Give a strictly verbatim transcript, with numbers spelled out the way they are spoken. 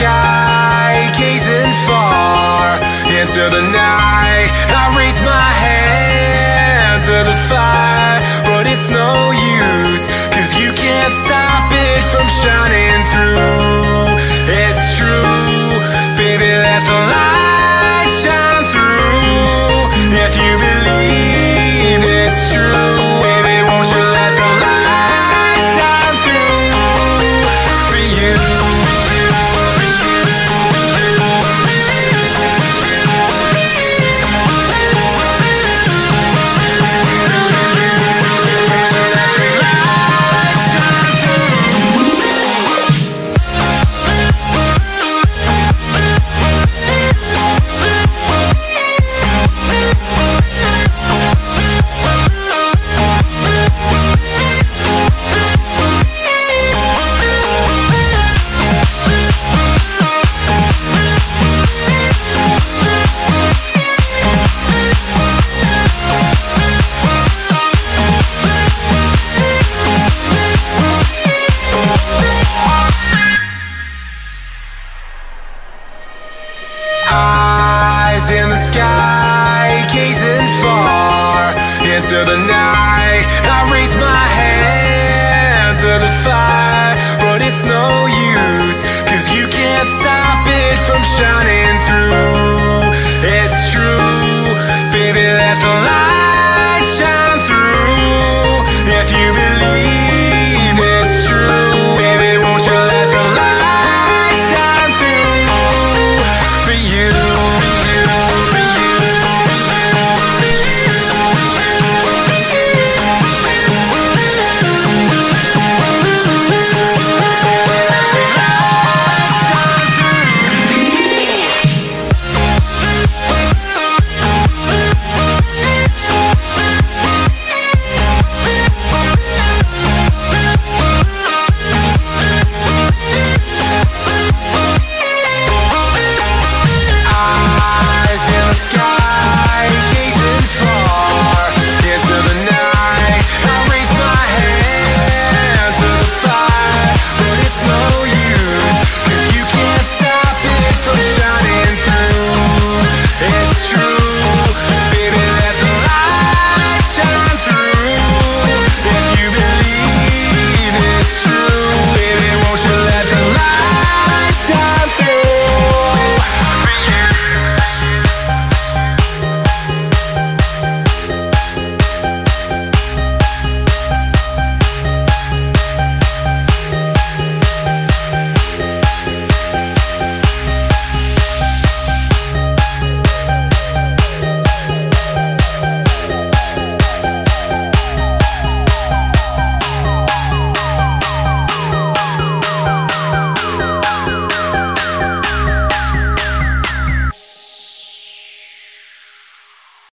sky, gazing far into the night. I raise my hand to the fire, but it's no use, 'cause you can't stop it from shining through. It's true, baby, let the light shine through. If you believe it's true, baby, won't you let the light shine through for you. Eyes in the sky, gazing far into the night. I raise my hand to the fire, but it's no use, 'cause you can't stop it from shining through. It's true.